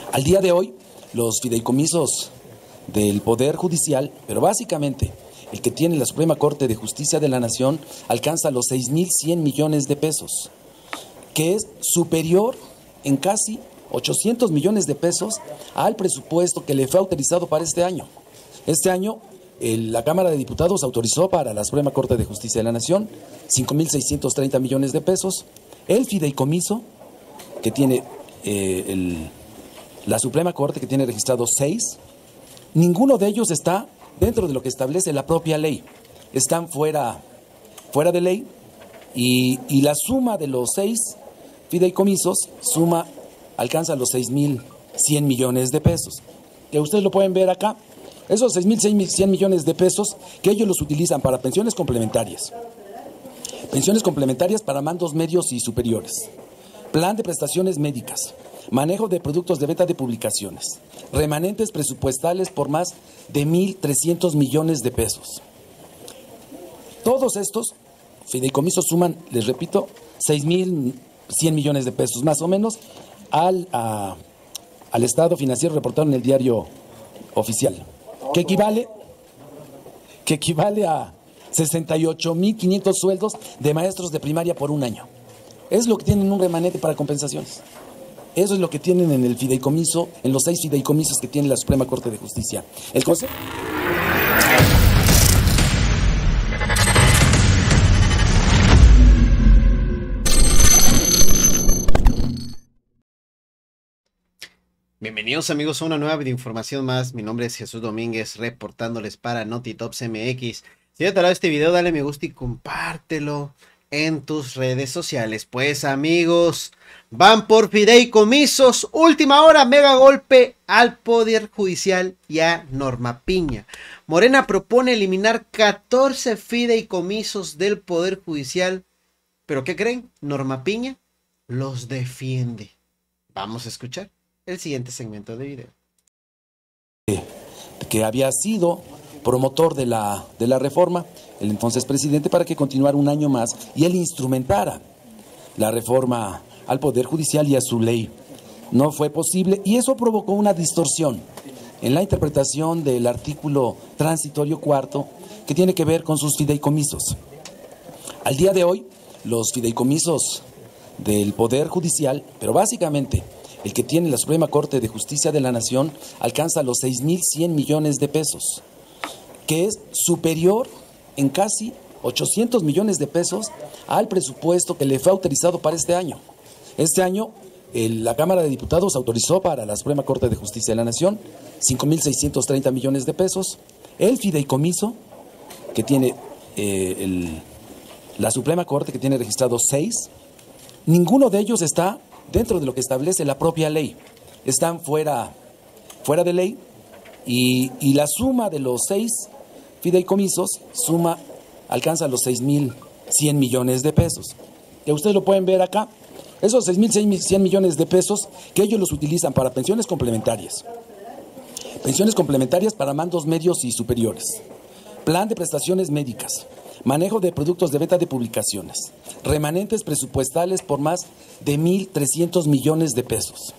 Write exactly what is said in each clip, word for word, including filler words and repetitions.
Al día de hoy, los fideicomisos del Poder Judicial, pero básicamente el que tiene la Suprema Corte de Justicia de la Nación, alcanza los seis mil cien millones de pesos, que es superior en casi ochocientos millones de pesos al presupuesto que le fue autorizado para este año. Este año, el, la Cámara de Diputados autorizó para la Suprema Corte de Justicia de la Nación cinco mil seiscientos treinta millones de pesos. El fideicomiso, que tiene eh, el, la Suprema Corte, que tiene registrados seis, ninguno de ellos está dentro de lo que establece la propia ley. Están fuera, fuera de ley y, y la suma de los seis fideicomisos suma, alcanza los seis mil cien millones de pesos. Que ustedes lo pueden ver acá. Esos seis mil cien millones de pesos que ellos los utilizan para pensiones complementarias. Pensiones complementarias para mandos medios y superiores. Plan de prestaciones médicas. Manejo de productos de venta de publicaciones. Remanentes presupuestales por más de mil trescientos millones de pesos. Todos estos fideicomisos suman, les repito, seis mil cien millones de pesos, más o menos, al, a, al estado financiero reportado en el diario oficial, que equivale, que equivale a sesenta y ocho mil quinientos sueldos de maestros de primaria por un año. Es lo que tienen un remanente para compensaciones. Eso es lo que tienen en el fideicomiso, en los seis fideicomisos que tiene la Suprema Corte de Justicia. El Consejo... Bienvenidos amigos a una nueva información más. Mi nombre es Jesús Domínguez, reportándoles para Notitops M X. Si te ha gustado este video, dale me gusta y compártelo en tus redes sociales. Pues amigos, van por fideicomisos. Última hora, mega golpe al Poder Judicial y a Norma Piña. Morena propone eliminar catorce fideicomisos del Poder Judicial. ¿Pero qué creen? Norma Piña los defiende. Vamos a escuchar el siguiente segmento de video. Que había sido promotor de la, de la reforma, el entonces presidente, para que continuara un año más y él instrumentara la reforma al Poder Judicial y a su ley. No fue posible y eso provocó una distorsión en la interpretación del artículo transitorio cuarto que tiene que ver con sus fideicomisos. Al día de hoy, los fideicomisos del Poder Judicial, pero básicamente el que tiene la Suprema Corte de Justicia de la Nación, alcanza los seis mil cien millones de pesos, que es superior en casi ochocientos millones de pesos al presupuesto que le fue autorizado para este año. Este año, el, la Cámara de Diputados autorizó para la Suprema Corte de Justicia de la Nación cinco mil seiscientos treinta millones de pesos. El fideicomiso, que tiene eh, el, la Suprema Corte, que tiene registrados seis, ninguno de ellos está dentro de lo que establece la propia ley. Están fuera, fuera de ley y, y la suma de los seis fideicomisos suma, alcanza los seis mil cien millones de pesos. Que ustedes lo pueden ver acá. Esos seis mil cien millones de pesos que ellos los utilizan para pensiones complementarias. Pensiones complementarias para mandos medios y superiores. Plan de prestaciones médicas. Manejo de productos de venta de publicaciones. Remanentes presupuestales por más de mil trescientos millones de pesos.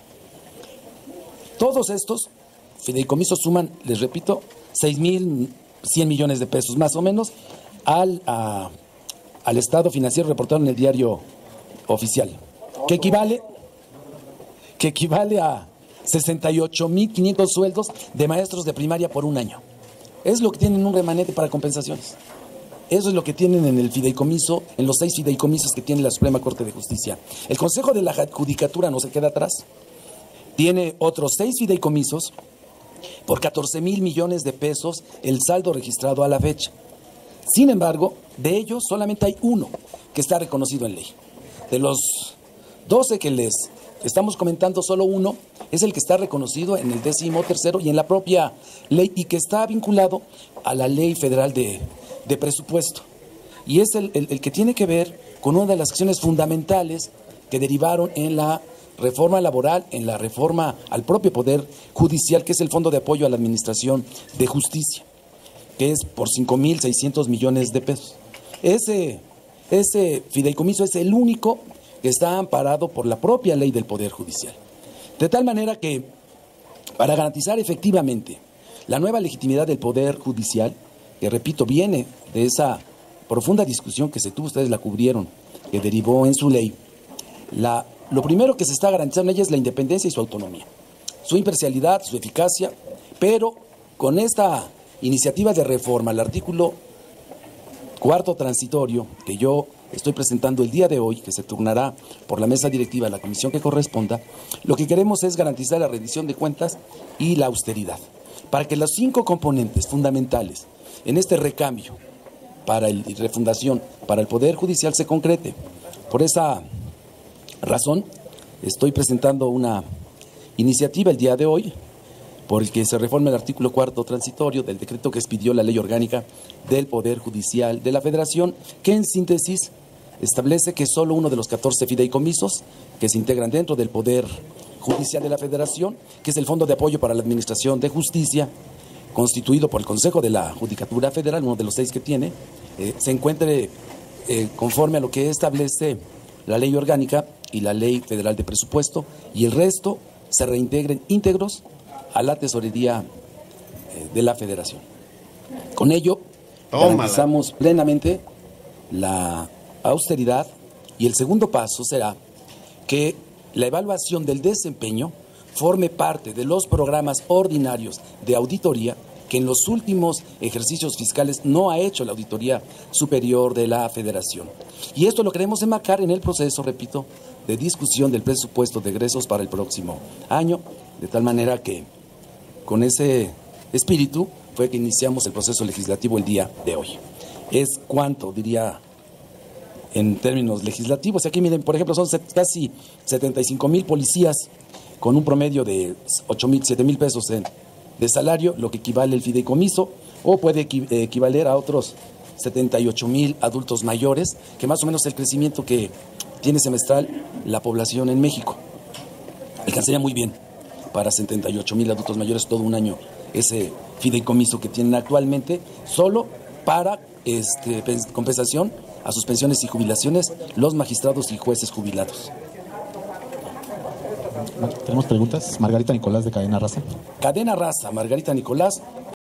Todos estos fideicomisos suman, les repito, seis mil cien millones de pesos, más o menos, al, a, al estado financiero reportado en el diario oficial, que equivale, que equivale a sesenta y ocho mil quinientos sueldos de maestros de primaria por un año. Es lo que tienen un remanente para compensaciones. Eso es lo que tienen en el fideicomiso, en los seis fideicomisos que tiene la Suprema Corte de Justicia. El Consejo de la Judicatura no se queda atrás. Tiene otros seis fideicomisos por catorce mil millones de pesos el saldo registrado a la fecha. Sin embargo, de ellos solamente hay uno que está reconocido en ley. De los doce que les estamos comentando, solo uno es el que está reconocido en el décimo tercero y en la propia ley y que está vinculado a la Ley Federal de de presupuesto, y es el, el, el que tiene que ver con una de las acciones fundamentales que derivaron en la reforma laboral, en la reforma al propio Poder Judicial, que es el Fondo de Apoyo a la Administración de Justicia, que es por cinco mil seiscientos millones de pesos. Ese, ese fideicomiso es el único que está amparado por la propia ley del Poder Judicial. De tal manera que Para garantizar efectivamente la nueva legitimidad del Poder Judicial, que repito, viene de esa profunda discusión que se tuvo, ustedes la cubrieron, que derivó en su ley, la, lo primero que se está garantizando en ella es la independencia y su autonomía, su imparcialidad, su eficacia, pero con esta iniciativa de reforma al artículo cuarto transitorio que yo estoy presentando el día de hoy, que se turnará por la mesa directiva de la comisión que corresponda, lo que queremos es garantizar la rendición de cuentas y la austeridad, para que los cinco componentes fundamentales en este recambio para el, y refundación para el Poder Judicial se concrete. Por esa razón, estoy presentando una iniciativa el día de hoy por el que se reforma el artículo cuarto transitorio del decreto que expidió la Ley Orgánica del Poder Judicial de la Federación, que en síntesis establece que solo uno de los catorce fideicomisos que se integran dentro del Poder Judicial de la Federación, que es el Fondo de Apoyo para la Administración de Justicia, constituido por el Consejo de la Judicatura Federal, uno de los seis que tiene, eh, se encuentre eh, conforme a lo que establece la Ley Orgánica y la Ley Federal de Presupuesto, y el resto se reintegren íntegros a la tesorería eh, de la Federación. Con ello, Tómala. garantizamos plenamente la austeridad, y el segundo paso será que la evaluación del desempeño forme parte de los programas ordinarios de auditoría que en los últimos ejercicios fiscales no ha hecho la Auditoría Superior de la Federación. Y esto lo queremos enmarcar en el proceso, repito, de discusión del presupuesto de egresos para el próximo año, de tal manera que con ese espíritu fue que iniciamos el proceso legislativo el día de hoy. Es cuanto, diría, en términos legislativos. Aquí miren, por ejemplo, son casi setenta y cinco mil policías con un promedio de ocho mil, siete mil pesos en, de salario, lo que equivale el fideicomiso, o puede equivaler a otros setenta y ocho mil adultos mayores, que más o menos es el crecimiento que tiene semestral la población en México. Alcanzaría muy bien para setenta y ocho mil adultos mayores todo un año ese fideicomiso que tienen actualmente, solo para este, compensación a sus pensiones y jubilaciones los magistrados y jueces jubilados. Tenemos preguntas. Margarita Nicolás de Cadena Raza. Cadena Raza, Margarita Nicolás.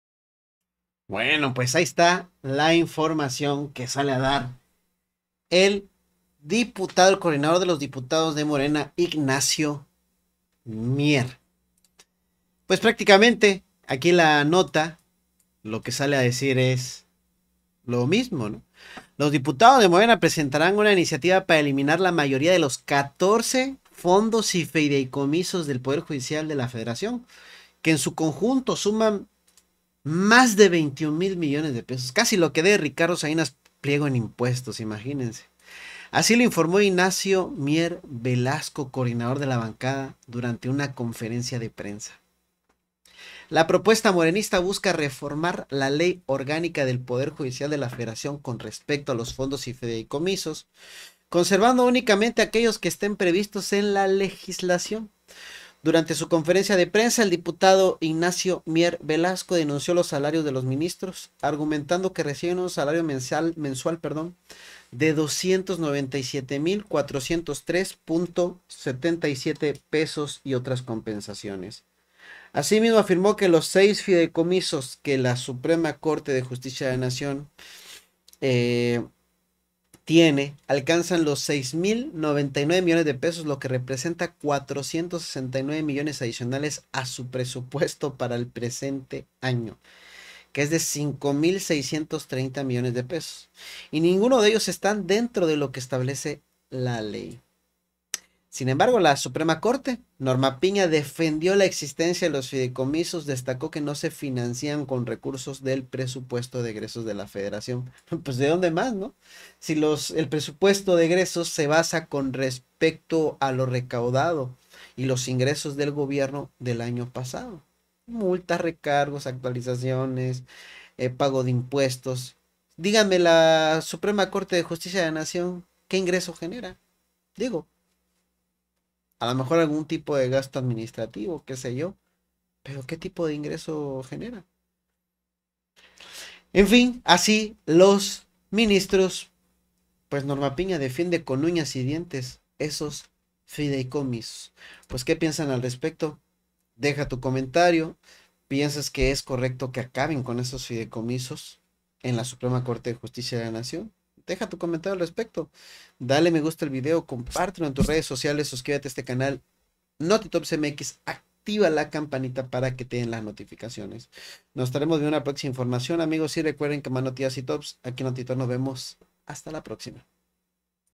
Bueno, pues ahí está la información que sale a dar el diputado, el coordinador de los diputados de Morena, Ignacio Mier. Pues prácticamente aquí la nota, lo que sale a decir es lo mismo, ¿no? Los diputados de Morena presentarán una iniciativa para eliminar la mayoría de los catorce fondos y fideicomisos del Poder Judicial de la Federación, que en su conjunto suman más de veintiún mil millones de pesos, casi lo que dé Ricardo Salinas Pliego en impuestos, imagínense. Así lo informó Ignacio Mier Velasco, coordinador de la bancada, durante una conferencia de prensa. La propuesta morenista busca reformar la ley orgánica del Poder Judicial de la Federación con respecto a los fondos y fideicomisos, conservando únicamente aquellos que estén previstos en la legislación. Durante su conferencia de prensa, el diputado Ignacio Mier Velasco denunció los salarios de los ministros, argumentando que reciben un salario mensual, mensual perdón, de doscientos noventa y siete mil cuatrocientos tres punto setenta y siete pesos y otras compensaciones. Asimismo, afirmó que los seis fideicomisos que la Suprema Corte de Justicia de la Nación eh, tiene alcanzan los seis mil noventa y nueve millones de pesos, lo que representa cuatrocientos sesenta y nueve millones adicionales a su presupuesto para el presente año, que es de cinco mil seiscientos treinta millones de pesos. Y ninguno de ellos están dentro de lo que establece la ley. Sin embargo, la Suprema Corte, Norma Piña, defendió la existencia de los fideicomisos, destacó que no se financian con recursos del presupuesto de egresos de la Federación. Pues ¿de dónde más, no? Si los, el presupuesto de egresos se basa con respecto a lo recaudado y los ingresos del gobierno del año pasado. Multas, recargos, actualizaciones, eh, pago de impuestos. Dígame, la Suprema Corte de Justicia de la Nación, ¿qué ingreso genera? Digo, a lo mejor algún tipo de gasto administrativo, qué sé yo. Pero ¿qué tipo de ingreso genera? En fin, así los ministros, pues Norma Piña defiende con uñas y dientes esos fideicomisos. Pues ¿qué piensan al respecto? Deja tu comentario. ¿Piensas que es correcto que acaben con esos fideicomisos en la Suprema Corte de Justicia de la Nación? Deja tu comentario al respecto. Dale me gusta al video, compártelo en tus redes sociales, suscríbete a este canal NotiTops M X, activa la campanita para que te den las notificaciones. Nos estaremos viendo una próxima información, amigos, y recuerden que más noticias y tops, aquí en NotiTops nos vemos. Hasta la próxima.